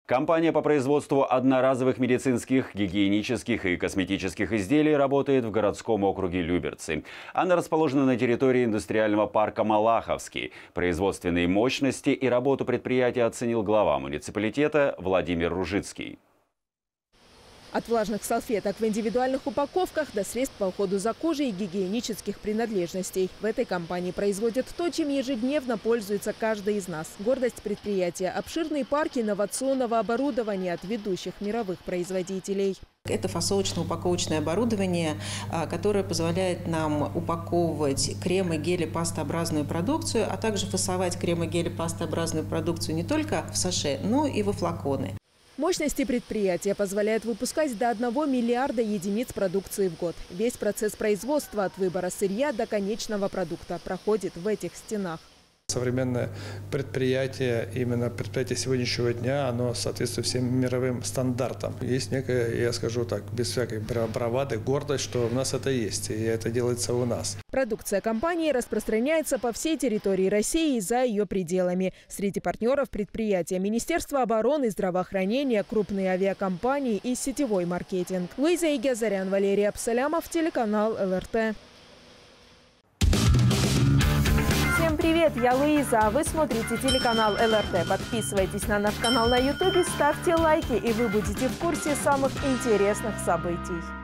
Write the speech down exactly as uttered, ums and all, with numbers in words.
Компания по производству одноразовых медицинских, гигиенических и косметических изделий работает в городском округе Люберцы. Она расположена на территории индустриального парка Малаховский. Производственные мощности и работу предприятия оценил глава муниципалитета Владимир Ружицкий. От влажных салфеток в индивидуальных упаковках до средств по уходу за кожей и гигиенических принадлежностей. В этой компании производят то, чем ежедневно пользуется каждый из нас. Гордость предприятия – обширные парки инновационного оборудования от ведущих мировых производителей. Это фасовочно-упаковочное оборудование, которое позволяет нам упаковывать крем и гели пастообразную продукцию, а также фасовать крем и гели пастообразную продукцию не только в саше, но и во флаконы. Мощности предприятия позволяют выпускать до одного миллиарда единиц продукции в год. Весь процесс производства от выбора сырья до конечного продукта проходит в этих стенах. Современное предприятие, именно предприятие сегодняшнего дня, оно соответствует всем мировым стандартам. Есть некая, я скажу так, без всякой бравады, гордость, что у нас это есть, и это делается у нас. Продукция компании распространяется по всей территории России и за ее пределами. Среди партнеров предприятия Министерство обороны, здравоохранения, крупные авиакомпании и сетевой маркетинг. Луиза Игазарян, Валерий Абсалямов, телеканал эл эр тэ. Всем привет, я Луиза, а вы смотрите телеканал эл эр тэ. Подписывайтесь на наш канал на ютубе, ставьте лайки, и вы будете в курсе самых интересных событий.